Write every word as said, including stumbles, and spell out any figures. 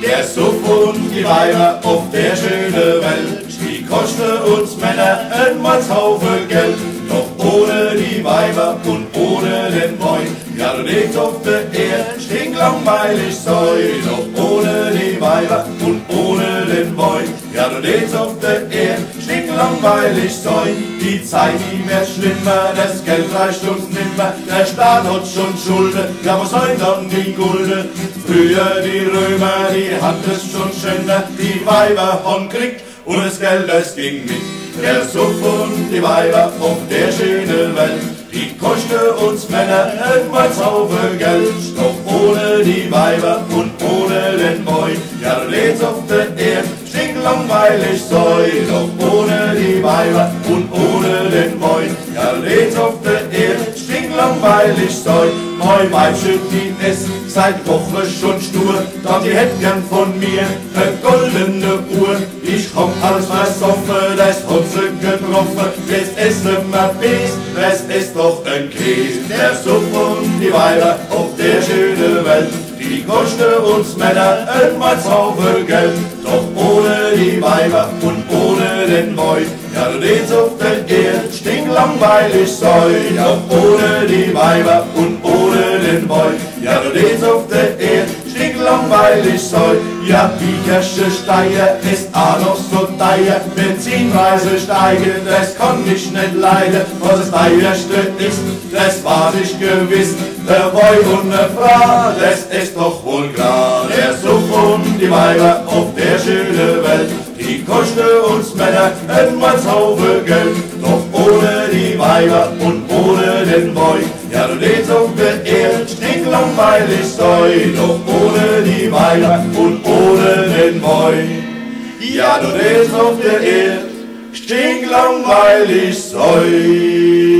Der Suff und die Weiber auf der schönen Welt, die kosten uns Männer ein Haufen Geld. Doch ohne die Weiber und ohne den Boy, ja du lebst auf der Erde, stinklangweilig sei. Doch ohne die Weiber und ohne den Boy, ja du lebst auf der Erde, stinklangweilig sei. Die Zeit, die wird schlimmer, das Geld reicht uns nimmer, der Staat hat schon Schulden, ja was soll dann die Gulden? Früher die Römer, die hatten es schon schöner, die Weiber haben Krieg und das Geld, das ging mit. Der Suff und die Weiber auf der schönen Welt, die kosten uns Männer etwas Haufen Geld. Doch ohne die Weiber und ohne den Boy, ja du lebst auf der Erde, stinklangweilig sei. Doch ohne die Weiber und ohne den Boy, ja du lebst auf der Erde, stinklangweilig sei. Mein Weibchen, die es seit Wochen schon stur, doch die hätt gern von mir ne goldene Uhr. Ich komm alles versoffen, das hat sie getroffen, jetzt ist nimmer Biest, das ist doch ein Käse. Der Suff und die Weiber auf der schönen Welt, die kosten uns Männer etwas Haufen Geld. Doch ohne die Weiber und ohne den Boy, ja du lebst auf der Erde, stinklangweilig sei. Doch ohne die Weiber und ohne den Boy, ja du lebst auf der Erde, stinklangweilig sei. Ja die erste Steiger ist auch noch so teuer, Benzinpreise steigen, das kann ich nicht leiden. Was das teuerste ist, das weiß ich gewiss, der Boy und der Frau, das ist doch wohl klar. Der Suff und die Weiber auf der schönen Welt, die kosten uns Männer etwas Haufen Geld. Doch ohne die Weiber und ohne den Boy, ja du lebst auf der Erde, stinklangweilig sei. Doch ohne die Weiber und ohne den Boy, ja du lebst auf der Erde, stinklangweilig sei.